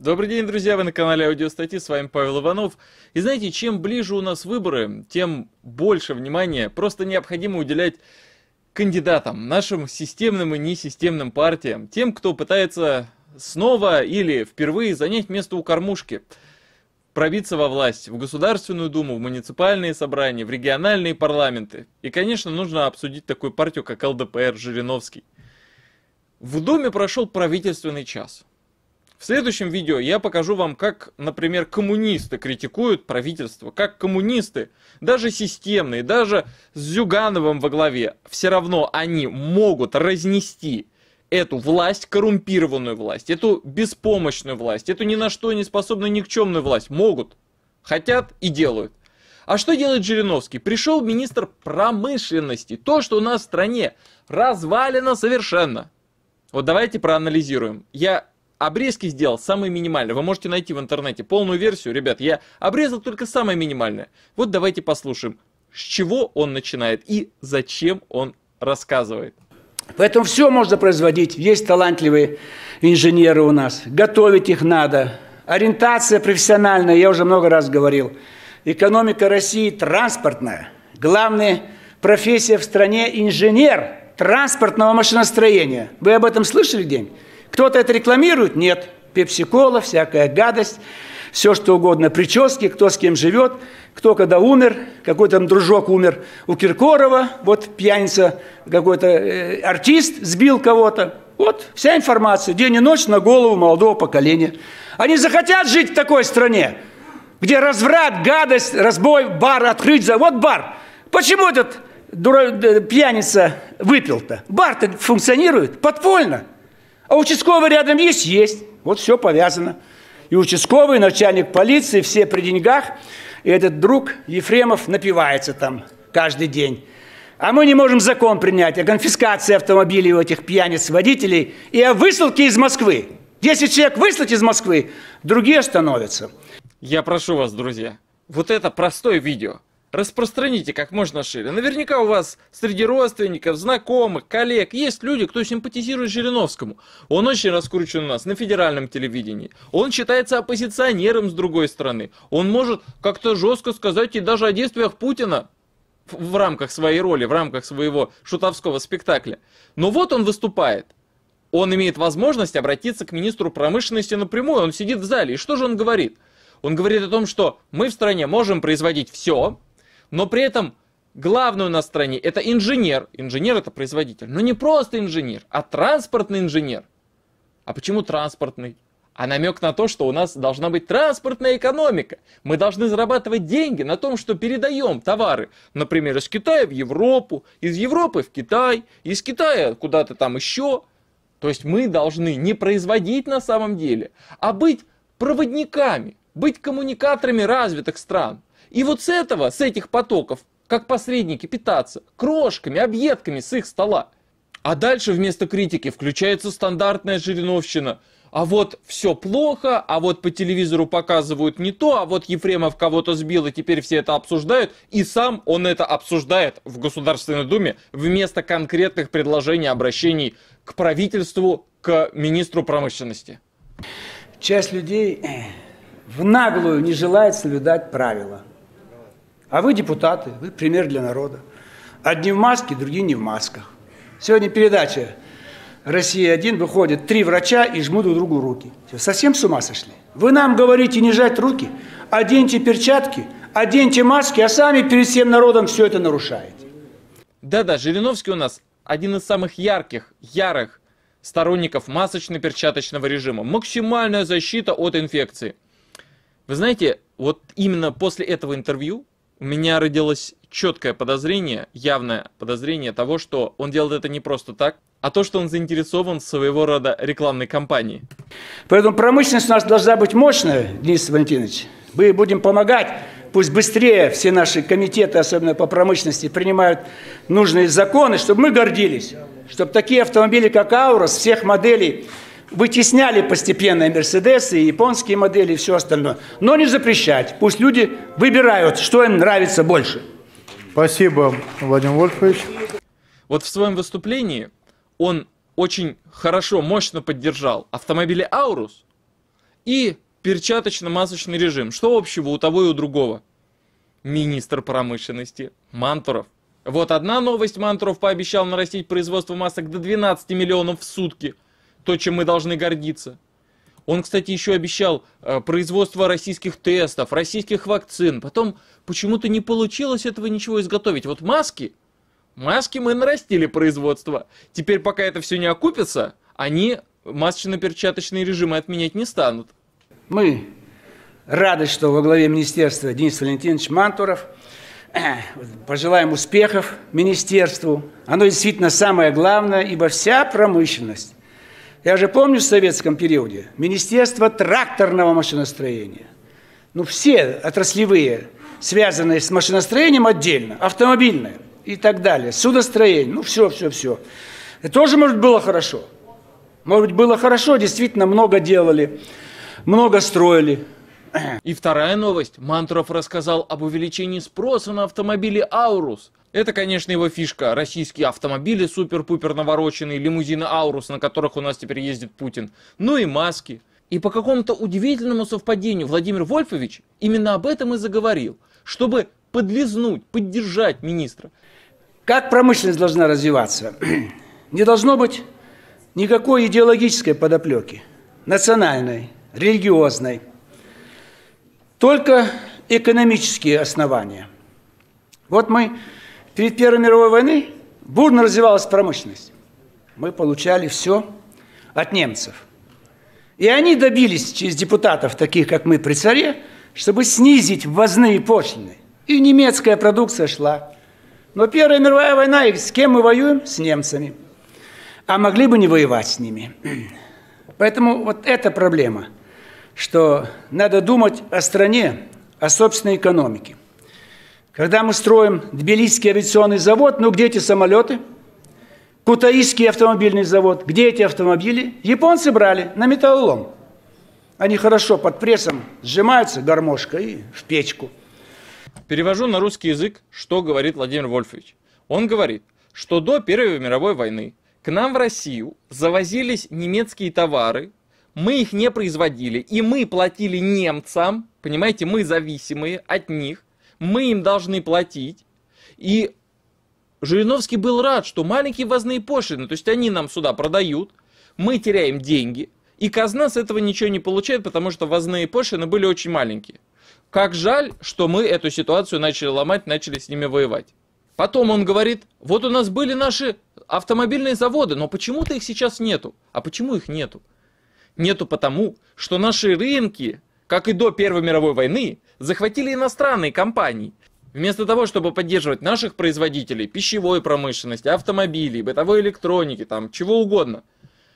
Добрый день, друзья, вы на канале Аудиостатьи, с вами Павел Иванов. И знаете, чем ближе у нас выборы, тем больше внимания просто необходимо уделять кандидатам, нашим системным и несистемным партиям, тем, кто пытается снова или впервые занять место у кормушки, пробиться во власть, в Государственную Думу, в муниципальные собрания, в региональные парламенты. И, конечно, нужно обсудить такую партию, как ЛДПР, Жириновский. В Думе прошел правительственный час. В следующем видео я покажу вам, как, например, коммунисты критикуют правительство, как коммунисты, даже системные, даже с Зюгановым во главе, все равно они могут разнести эту власть, коррумпированную власть, эту беспомощную власть, эту ни на что не способную никчемную власть. Могут, хотят и делают. А что делает Жириновский? Пришел министр промышленности. То, что у нас в стране развалено совершенно. Вот давайте проанализируем. Я обрезки сделал самые минимальные. Вы можете найти в интернете полную версию. Ребят, я обрезал только самое минимальное. Вот давайте послушаем, с чего он начинает и зачем он рассказывает. Поэтому все можно производить. Есть талантливые инженеры у нас. Готовить их надо. Ориентация профессиональная, я уже много раз говорил. Экономика России транспортная. Главная профессия в стране – инженер транспортного машиностроения. Вы об этом слышали где-нибудь? Кто-то это рекламирует? Нет. Пепси-кола, всякая гадость, все что угодно. Прически, кто с кем живет, кто когда умер, какой-то там дружок умер у Киркорова, вот пьяница, какой-то артист сбил кого-то. Вот вся информация, день и ночь на голову молодого поколения. Они захотят жить в такой стране, где разврат, гадость, разбой, бар открыть. Вот бар. Почему этот пьяница выпил-то? Бар-то функционирует подпольно. А участковый рядом есть? Есть. Вот все повязано. И участковый, и начальник полиции, все при деньгах. И этот друг Ефремов напивается там каждый день. А мы не можем закон принять о конфискации автомобилей у этих пьяниц-водителей и о высылке из Москвы. Если человек выслать из Москвы, другие становятся. Я прошу вас, друзья, вот это простое видео распространите как можно шире. Наверняка у вас среди родственников, знакомых, коллег есть люди, кто симпатизирует Жириновскому. Он очень раскручен у нас на федеральном телевидении. Он считается оппозиционером с другой стороны. Он может как-то жестко сказать и даже о действиях Путина в рамках своей роли, в рамках своего шутовского спектакля. Но вот он выступает. Он имеет возможность обратиться к министру промышленности напрямую. Он сидит в зале. И что же он говорит? Он говорит о том, что мы в стране можем производить все, но при этом главное у нас в стране это инженер. Инженер это производитель. Но не просто инженер, а транспортный инженер. А почему транспортный? А намек на то, что у нас должна быть транспортная экономика. Мы должны зарабатывать деньги на том, что передаем товары, например, из Китая в Европу, из Европы в Китай, из Китая куда-то там еще. То есть мы должны не производить на самом деле, а быть проводниками, быть коммуникаторами развитых стран. И вот с этого, с этих потоков, как посредники, питаться крошками, объедками с их стола. А дальше вместо критики включается стандартная жириновщина. А вот все плохо, а вот по телевизору показывают не то, а вот Ефремов кого-то сбил, и теперь все это обсуждают. И сам он это обсуждает в Государственной Думе вместо конкретных предложений, обращений к правительству, к министру промышленности. Часть людей в наглую не желает соблюдать правила. А вы депутаты, вы пример для народа. Одни в маске, другие не в масках. Сегодня передача «Россия-1» выходит 3 врача и жмут друг другу руки. Совсем с ума сошли? Вы нам говорите не жать руки, оденьте перчатки, оденьте маски, а сами перед всем народом все это нарушаете. Да-да, Жириновский у нас один из самых ярых сторонников масочно-перчаточного режима. Максимальная защита от инфекции. Вы знаете, вот именно после этого интервью у меня родилось четкое подозрение, явное подозрение того, что он делает это не просто так, а то, что он заинтересован в своего рода рекламной кампании. Поэтому промышленность у нас должна быть мощная, Денис Валентинович. Мы будем помогать, пусть быстрее все наши комитеты, особенно по промышленности, принимают нужные законы, чтобы мы гордились, чтобы такие автомобили, как Аурус, всех моделей вытесняли постепенно Мерседесы, японские модели и все остальное. Но не запрещать. Пусть люди выбирают, что им нравится больше. Спасибо, Владимир Вольфович. Вот в своем выступлении он очень хорошо, мощно поддержал автомобили Аурус и перчаточно-масочный режим. Что общего у того и у другого? Министр промышленности Мантуров. Вот одна новость: Мантуров пообещал нарастить производство масок до 12 миллионов в сутки. То, чем мы должны гордиться. Он, кстати, еще обещал производство российских тестов, российских вакцин. Потом почему-то не получилось этого ничего изготовить. Вот маски мы нарастили производство. Теперь, пока это все не окупится, они масочно-перчаточные режимы отменять не станут. Мы рады, что во главе министерства Денис Валентинович Мантуров. Пожелаем успехов министерству. Оно действительно самое главное, ибо вся промышленность. Я же помню в советском периоде Министерство тракторного машиностроения. Ну, все отраслевые, связанные с машиностроением отдельно, автомобильное и так далее, судостроение, ну, все. Это тоже, может, было хорошо. Может быть, было хорошо, действительно много делали, много строили. И вторая новость. Мантуров рассказал об увеличении спроса на автомобили «Аурус». Это, конечно, его фишка. Российские автомобили супер-пупер навороченные, лимузины «Аурус», на которых у нас теперь ездит Путин. Ну и маски. И по какому-то удивительному совпадению Владимир Вольфович именно об этом и заговорил, чтобы подлизнуть, поддержать министра. Как промышленность должна развиваться? Не должно быть никакой идеологической подоплеки, национальной, религиозной. Только экономические основания. Вот мы перед Первой мировой войной бурно развивалась промышленность. Мы получали все от немцев. И они добились через депутатов, таких как мы при царе, чтобы снизить ввозные пошлины. И немецкая продукция шла. Но Первая мировая война, и с кем мы воюем? С немцами. А могли бы не воевать с ними. Поэтому вот эта проблема, что надо думать о стране, о собственной экономике. Когда мы строим Тбилисский авиационный завод, ну где эти самолеты? Кутаисский автомобильный завод, где эти автомобили? Японцы брали на металлолом. Они хорошо под прессом сжимаются, гармошкой, и в печку. Перевожу на русский язык, что говорит Владимир Вольфович. Он говорит, что до Первой мировой войны к нам в Россию завозились немецкие товары, мы их не производили, и мы платили немцам, понимаете, мы зависимые от них, мы им должны платить. И Жириновский был рад, что маленькие ввозные пошлины, то есть они нам сюда продают, мы теряем деньги, и казна с этого ничего не получает, потому что ввозные пошлины были очень маленькие. Как жаль, что мы эту ситуацию начали ломать, начали с ними воевать. Потом он говорит, вот у нас были наши автомобильные заводы, но почему-то их сейчас нету. А почему их нету? Нету потому, что наши рынки, как и до Первой мировой войны, захватили иностранные компании. Вместо того, чтобы поддерживать наших производителей, пищевой промышленности, автомобилей, бытовой электроники, там, чего угодно,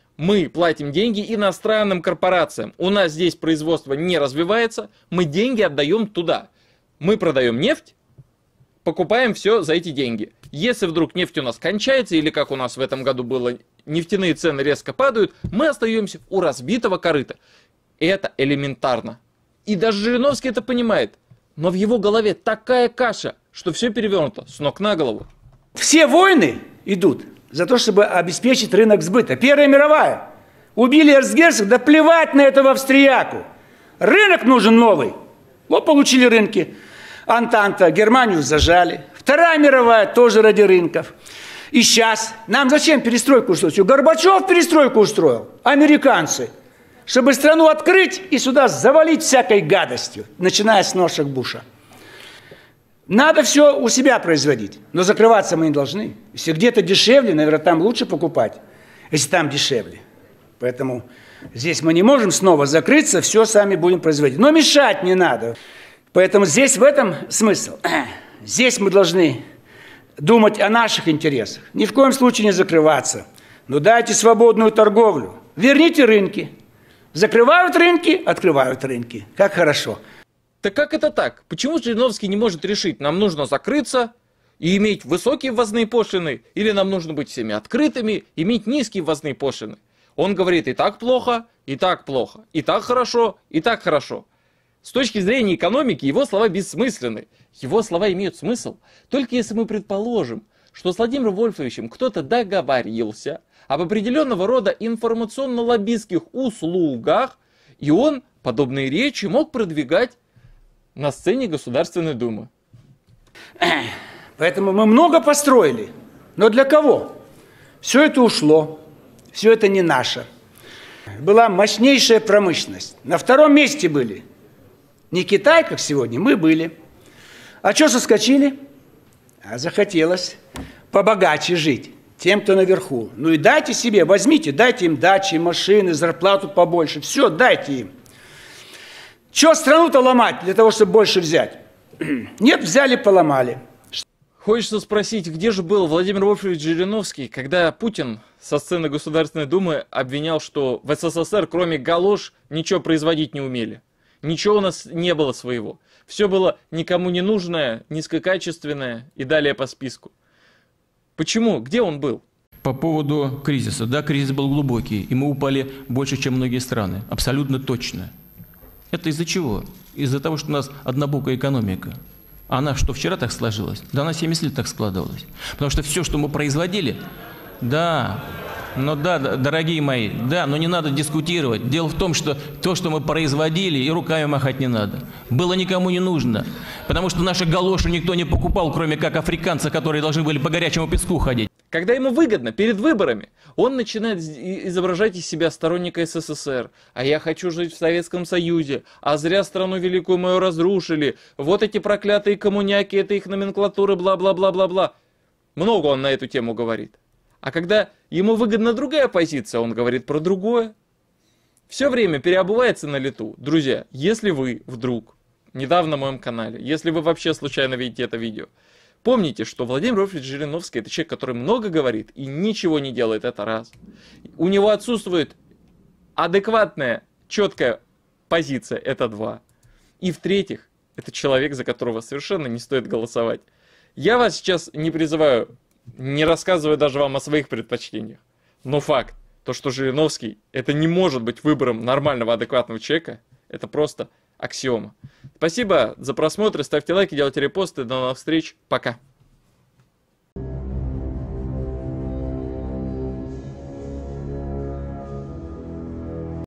мы платим деньги иностранным корпорациям. У нас здесь производство не развивается, мы деньги отдаем туда. Мы продаем нефть, покупаем все за эти деньги. Если вдруг нефть у нас кончается, или как у нас в этом году было, нефтяные цены резко падают, мы остаемся у разбитого корыта. Это элементарно. И даже Жириновский это понимает. Но в его голове такая каша, что все перевернуто с ног на голову. Все войны идут за то, чтобы обеспечить рынок сбыта. Первая мировая. Убили эрцгерцога, да плевать на этого австрияку. Рынок нужен новый. Вот получили рынки. Антанта, Германию зажали. Вторая мировая тоже ради рынков. И сейчас нам зачем перестройку устроить? Горбачев перестройку устроил. Американцы. Чтобы страну открыть и сюда завалить всякой гадостью, начиная с ношек Буша. Надо все у себя производить, но закрываться мы не должны. Если где-то дешевле, наверное, там лучше покупать, если там дешевле. Поэтому здесь мы не можем снова закрыться, все сами будем производить. Но мешать не надо. Поэтому здесь в этом смысл. Здесь мы должны думать о наших интересах. Ни в коем случае не закрываться. Но дайте свободную торговлю. Верните рынки. Закрывают рынки, открывают рынки. Как хорошо. Так как это так? Почему Жириновский не может решить, нам нужно закрыться и иметь высокие ввозные пошлины, или нам нужно быть всеми открытыми, иметь низкие ввозные пошлины? Он говорит, и так плохо, и так плохо, и так хорошо, и так хорошо. С точки зрения экономики его слова бессмысленны. Его слова имеют смысл, только если мы предположим, что с Владимиром Вольфовичем кто-то договорился об определенного рода информационно-лоббистских услугах, и он подобные речи мог продвигать на сцене Государственной Думы. Поэтому мы много построили. Но для кого? Все это ушло. Все это не наше. Была мощнейшая промышленность. На втором месте были. Не Китай, как сегодня, мы были. А что соскочили? А захотелось побогаче жить. Тем, кто наверху. Ну и дайте себе, возьмите, дайте им дачи, машины, зарплату побольше. Все, дайте им. Че страну-то ломать для того, чтобы больше взять? Нет, взяли, поломали. Хочется спросить, где же был Владимир Вольфович Жириновский, когда Путин со сцены Государственной Думы обвинял, что в СССР, кроме галош, ничего производить не умели. Ничего у нас не было своего. Все было никому не нужное, низкокачественное и далее по списку. Почему? Где он был? По поводу кризиса. Да, кризис был глубокий, и мы упали больше, чем многие страны. Абсолютно точно. Это из-за чего? Из-за того, что у нас однобокая экономика. Она что, вчера так сложилась? Да она 70 лет так складывалась. Потому что все, что мы производили, да, дорогие мои, да, но не надо дискутировать. Дело в том, что то, что мы производили, и руками махать не надо. Было никому не нужно. Потому что наши галоши никто не покупал, кроме как африканцы, которые должны были по горячему песку ходить. Когда ему выгодно, перед выборами, он начинает изображать из себя сторонника СССР. А я хочу жить в Советском Союзе. А зря страну великую мою разрушили. Вот эти проклятые коммуняки, это их номенклатура, бла-бла-бла-бла-бла. Много он на эту тему говорит. А когда ему выгодна другая позиция, он говорит про другое. Все время переобувается на лету. Друзья, если вы вдруг, недавно на моем канале, если вы вообще случайно видите это видео, помните, что Владимир Вольфович Жириновский — это человек, который много говорит и ничего не делает, это раз. У него отсутствует адекватная, четкая позиция, это два. И в-третьих, это человек, за которого совершенно не стоит голосовать. Я вас сейчас не призываю, не рассказываю даже вам о своих предпочтениях. Но факт, то, что Жириновский, это не может быть выбором нормального, адекватного человека, это просто аксиома. Спасибо за просмотр, ставьте лайки, делайте репосты. До новых встреч. Пока.